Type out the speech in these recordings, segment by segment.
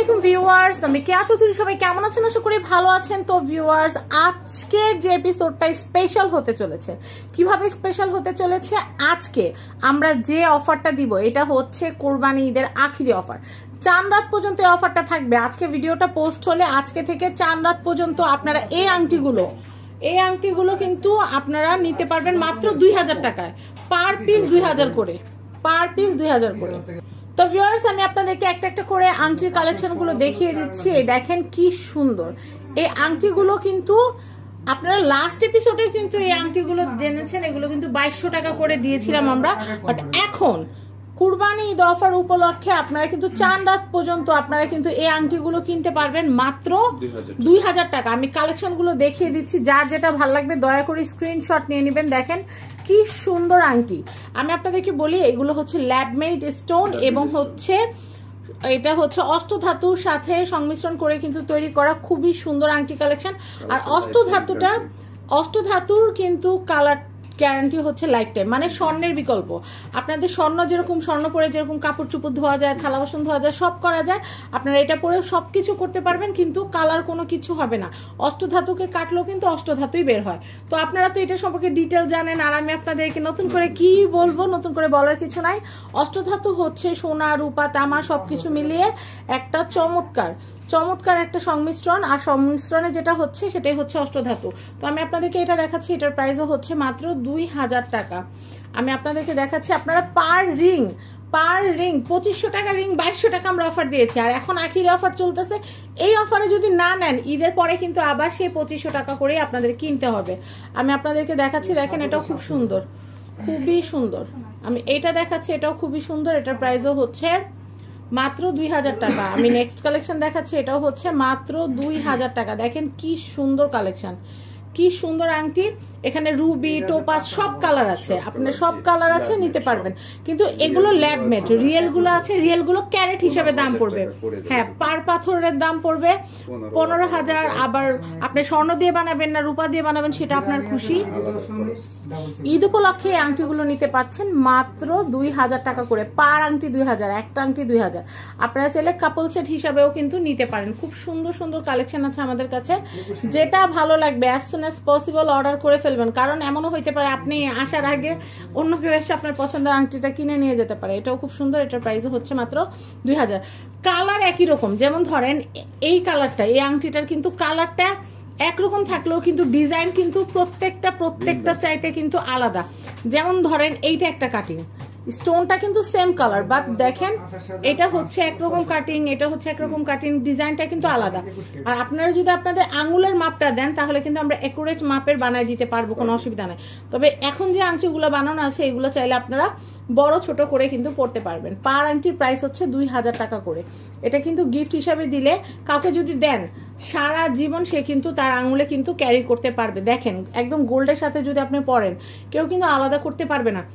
আলাইকুম ভিউয়ার্স, আমি কেয়া চৌধুরী। সবাই কেমন আছেন? আশা করি ভালো আছেন। তো ভিউয়ার্স, আজকের যে এপিসোডটা স্পেশাল হতে চলেছে। কিভাবে স্পেশাল হতে চলেছে? আজকে আমরা যে অফারটা দিব এটা হচ্ছে কোরবানি ঈদের আখিরি অফার। চান রাত পর্যন্ত এই অফারটা থাকবে। আজকে ভিডিওটা পোস্ট হলে আজকে থেকে চান রাত পর্যন্ত আপনারা এই আংটিগুলো কিন্তু আপনারা নিতে পারবেন মাত্র 2000 টাকায়। পার পিস 2000 করে, পার পিস 2000 করে। তো ভিউয়ার্স, আমি আপনাদেরকে একটা একটা করে আংটির কালেকশন গুলো দেখিয়ে দিচ্ছি। দেখেন কি সুন্দর এই আংটিগুলো। কিন্তু আপনারা লাস্ট এপিসোডে কিন্তু এই আংটিগুলো জেনেছেন, এগুলো কিন্তু 2200 টাকা করে দিয়েছিলাম আমরা। বাট এখন কুরবানি ঈদ অফার উপলক্ষে আপনারা কিন্তু চান রাত পর্যন্ত আপনারা কিন্তু এই আংটিগুলো কিনতে পারবেন মাত্র 2000 টাকা। আমি কালেকশন গুলো দেখিয়ে দিচ্ছি, যার যেটা ভালো লাগবে দয়া করে স্ক্রিনশট নিয়ে নেবেন। দেখেন কি সুন্দর আংটি। আমি আপনাদেরকে বলি, এগুলো হচ্ছে ল্যাবমেড স্টোন এবং হচ্ছে এটা হচ্ছে অষ্টধাতুর সাথে সংমিশ্রণ করে কিন্তু তৈরি করা খুবই সুন্দর আংটি কালেকশন। আর অষ্টধাতুর কিন্তু কালার গ্যারান্টি হচ্ছে লাইফ টাইম, মানে স্বর্ণের বিকল্প। আপনাদের স্বর্ণ যেরকম স্বর্ণ পরে যেরকম কাপড় চুপড় ধোয়া যায়, থালা বাসন ধোয়া যায়, সব করা যায়, আপনারা এটা পরে সবকিছু করতে পারবেন, কিন্তু কালার কোনো কিছু হবে না। অষ্টধাতুকে কাটলেও কিন্তু অষ্টধাতুই বের হয়। তো আপনারা তো এটা সম্পর্কে ডিটেল জানেন, আর আমি আপনাদেরকে নতুন করে কি বলবো, নতুন করে বলার কিছু নাই। অষ্টধাতু হচ্ছে সোনা, রূপা, তামা সবকিছু মিলিয়ে একটা চমৎকার একটা সংমিশ্রণ। আর সংমিশ্রণে যেটা হচ্ছে সেটাই হচ্ছে অষ্টধাতু। তো আমি আপনাদেরকে এটা দেখাচ্ছি, এটার প্রাইসও হচ্ছে মাত্র 2000 টাকা। আমি আপনাদেরকে দেখাচ্ছি, আপনারা পার রিং 2500 টাকা রিং 2200 টাকা আমরা অফার দিয়েছি। আর এখন আখির অফার চলতেছে। এই অফারে যদি না নেন, ঈদের পরে কিন্তু আবার সেই 2500 টাকা করে আপনাদের কিনতে হবে। আমি আপনাদেরকে দেখাচ্ছি, দেখেন এটাও খুব সুন্দর, খুবই সুন্দর। আমি এটা দেখাচ্ছি, এটাও খুবই সুন্দর। এটার প্রাইসও হচ্ছে মাত্র 2000 টাকা। আমি নেক্সট কালেকশন দেখাচ্ছি, এটাও হচ্ছে মাত্র 2000 টাকা। দেখেন কি সুন্দর কালেকশন, কি সুন্দর আংটি। এখানে রুবি, টোপাস সব কালার আছে, আপনার সব কালার আছে, নিতে পারবেন। কিন্তু এগুলো ল্যাব মেড, রিয়েল গুলো আছে, রিয়েল গুলো ক্যারেট হিসাবে দাম পড়বে। হ্যাঁ, পার পাথরের দাম পড়বে 15000। আবার আপনি স্বর্ণ দিয়ে বানাবেন না রূপা দিয়ে বানাবেন, সেটা আপনার খুশি। ঈদ উপলক্ষে এই আংটিগুলো নিতে পাচ্ছেন মাত্র 2000 টাকা করে। পার আংটি 2000, একটা আংটি 2000। আপনারা চাইলে কাপল সেট হিসাবেও কিন্তু নিতে পারেন। খুব সুন্দর সুন্দর কালেকশন আছে আমাদের কাছে। যেটা ভালো লাগবে as soon as possible order করে ফেলবেন। কারণ এমনও হইতে পারে আপনি আসার আগে অন্য কেউ এসে আপনার পছন্দের আংটিটা কিনে নিয়ে যেতে পারে। এটাও খুব সুন্দর। এটার প্রাইস হচ্ছে মাত্র 2000। কালার একই রকম, যেমন ধরেন এই কালারটা, এই আংটিটার কিন্তু কালারটা একরকম থাকলেও কিন্তু ডিজাইন কিন্তু প্রত্যেকটা চাইতে কিন্তু আলাদা। যেমন ধরেন এইটা একটা কাটিং, স্টোনটা কিন্তু সেম কালার, বাট দেখেন এটা হচ্ছে একরকম কাটিং, এটা হচ্ছে একরকম কাটিং, ডিজাইনটা কিন্তু আলাদা। আর আপনারা যদি আপনাদের আঙুলের মাপটা দেন, তাহলে কিন্তু আমরা একুরেট মাপের বানায় দিতে পারবো, কোনো অসুবিধা নাই। তবে এখন যে আংটিগুলো বানানো আছে, এগুলো চাইলে আপনারা বড় ছোট করে কিন্তু পড়তে পারবেন। পার আংটির প্রাইস হচ্ছে 2000 টাকা করে। এটা কিন্তু গিফট হিসাবে দিলে, কাউকে যদি দেন সারা জীবন সে কিন্তু তার আঙুলে কিন্তু ক্যারি করতে পারবে। দেখেন একদম গোল্ডের সাথে যদি আপনি পরেন, কেউ কিন্তু আলাদা করতে পারবে না।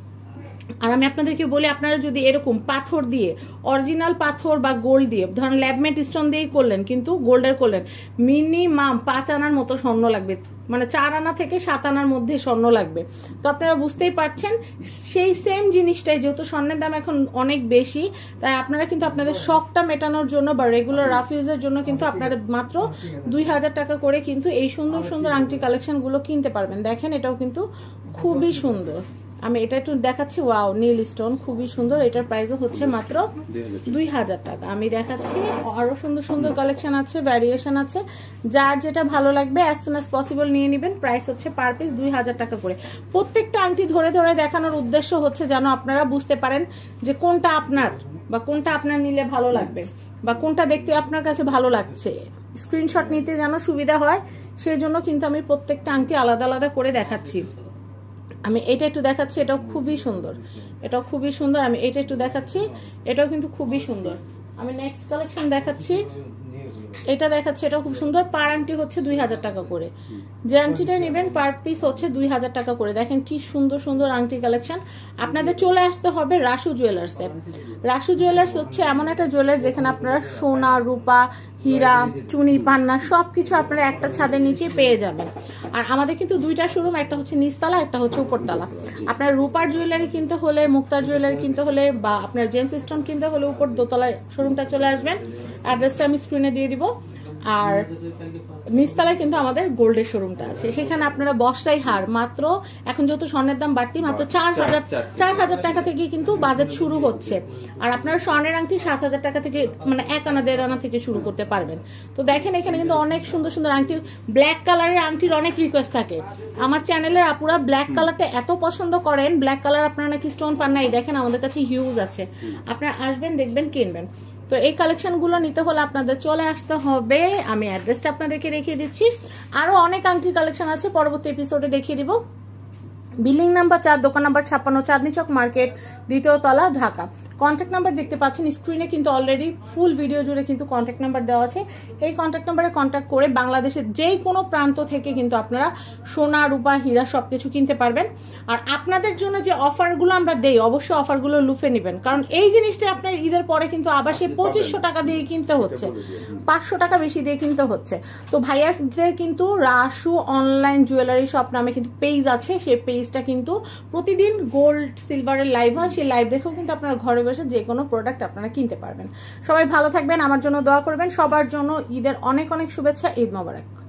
আর আমি আপনাদেরকে বলি, আপনারা যদি এরকম পাথর দিয়ে, অরিজিনাল পাথর বা গোল্ড দিয়ে, ধরেন ল্যাবমেট স্টোন দিয়েই করলেন, কিন্তু গোল্ডের করলেন, মিনিমাম 5 আনার মতো স্বর্ণ লাগবে, মানে 4 আনা থেকে 7 আনার মধ্যে স্বর্ণ লাগবে। তো আপনারা বুঝতেই পারছেন, সেই সেম জিনিসটাই, যেহেতু স্বর্ণের দাম এখন অনেক বেশি, তাই আপনারা কিন্তু আপনাদের শখটা মেটানোর জন্য বা রেগুলার রাফ ইউজের জন্য কিন্তু আপনারা মাত্র 2000 টাকা করে কিন্তু এই সুন্দর সুন্দর আংটি কালেকশন গুলো কিনতে পারবেন। দেখেন এটাও কিন্তু খুবই সুন্দর। আমি এটা একটু দেখাচ্ছি, ওয়াও, নীল স্টোন, খুবই সুন্দর। এটার প্রাইসও হচ্ছে মাত্র 2000 টাকা। আমি দেখাচ্ছি, আরো সুন্দর সুন্দর কালেকশন আছে, ভ্যারিয়েশন আছে, যার যেটা ভালো লাগবে অ্যাজ সুন অ্যাজ পসিবল নিয়ে নেবেন। প্রাইস হচ্ছে পার পিস 2000 টাকা করে। প্রত্যেকটা আংটি ধরে ধরে দেখানোর উদ্দেশ্য হচ্ছে যেন আপনারা বুঝতে পারেন যে কোনটা আপনার, বা কোনটা আপনার নিলে ভালো লাগবে, বা কোনটা দেখতে আপনার কাছে ভালো লাগছে। স্ক্রিনশট নিতে যেন সুবিধা হয়, সেই জন্য কিন্তু আমি প্রত্যেকটা আংটি আলাদা আলাদা করে দেখাচ্ছি। আমি এটা একটু দেখাচ্ছি, এটাও খুবই সুন্দর, এটাও খুবই সুন্দর। আমি এটা একটু দেখাচ্ছি, এটাও কিন্তু খুবই সুন্দর। আমি নেক্সট কালেকশন দেখাচ্ছি, এটা দেখাচ্ছি, এটাও খুব সুন্দর। পার আংটি হচ্ছে 2000 টাকা করে। যে আংটিটা নেবেন পার পিস হচ্ছে 2000 টাকা করে। দেখেন কি সুন্দর সুন্দর আংটি কালেকশন। আপনাদের চলে আসতে হবে রাসু জুয়েলার্সে। রাসু জুয়েলার্স হচ্ছে এমন একটা জুয়েলার্স যেখানে আপনারা সোনা, রূপা, হীরা, চুনি, পান্না সবকিছু আপনারা একটা ছাদের নিচে পেয়ে যাবেন। আর আমাদের কিন্তু দুইটা শোরুম, একটা হচ্ছে নিচতলা, একটা হচ্ছে উপরতলা। আপনার রূপার জুয়েলারি কিনতে হলে, মুক্তার জুয়েলারি কিনতে হলে বা আপনার জেমস স্টোন কিনতে হলে উপর দোতলায় শোরুমটা চলে আসবেন। অ্যাড্রেসটা আমি স্ক্রিনে দিয়ে দিব। আর নিচতলায় কিন্তু আমাদের গোল্ডের শোরুমটা আছে, সেখানে আপনারা বস্তাই হার মাত্র, এখন যেহেতু স্বর্ণের দাম বাড়তি, মাত্র 4,000 টাকা থেকে কিন্তু বাজেট শুরু হচ্ছে। আর আপনারা স্বর্ণের আংটি 7,000 টাকা থেকে, মানে 1 আনা 1.5 আনা থেকে শুরু করতে পারবেন। তো দেখেন এখানে কিন্তু অনেক সুন্দর সুন্দর আংটি, ব্ল্যাক কালারের আংটির অনেক রিকোয়েস্ট থাকে আমার চ্যানেলের আপুরা, ব্ল্যাক কালারটা এত পছন্দ করেন। ব্ল্যাক কালার আপনারা নাকি স্টোন পান নাই, দেখেন আমাদের কাছে হিউজ আছে, আপনারা আসবেন, দেখবেন, কিনবেন। তো এই কালেকশনগুলো নিতে হলে আপনাদের চলে আসতে হবে। আমি অ্যাড্রেসটা আপনাদেরকে দেখিয়ে দিচ্ছি। আরো অনেক আংটির কালেকশন আছে, পরবর্তী এপিসোডে দেখিয়ে দিব। বিল্ডিং নাম্বার 4, দোকান নাম্বার 56, চাঁদনি চক মার্কেট, 2য় তলা, ঢাকা। কন্ট্যাক্ট নাম্বার দেখতে পাচ্ছেন স্ক্রিনে, কিন্তু অলরেডি ফুল ভিডিও জুড়ে কিন্তু কন্ট্যাক্ট নাম্বার দেওয়া আছে। এই কন্ট্যাক্ট নাম্বারে কন্ট্যাক্ট করে বাংলাদেশের যেই কোনো প্রান্ত থেকে কিন্তু আপনারা সোনা, রূপা, হীরা সবকিছু কিনতে পারবেন। আর আপনাদের জন্য যে অফারগুলো আমরা দেই, অবশ্যই অফারগুলো লুফে নেবেন, কারণ এই জিনিসটা আপনার ঈদের পরে কিন্তু আবার সেই 2500 টাকা দিয়ে কিনতে হচ্ছে, 500 টাকা বেশি দিয়ে কিনতে হচ্ছে। তো ভাইয়াদের কিন্তু রাসু অনলাইন জুয়েলারি শপ নামে কিন্তু পেজ আছে, সেই পেজটা কিন্তু প্রতিদিন গোল্ড সিলভারের লাইভ হয়, সেই লাইভ দেখেও কিন্তু আপনারা ঘরে বসে যে কোনো প্রোডাক্ট আপনারা কিনতে পারবেন। সবাই ভালো থাকবেন, আমার জন্য দোয়া করবেন। সবার জন্য ঈদের অনেক অনেক শুভেচ্ছা। ঈদ মোবারক।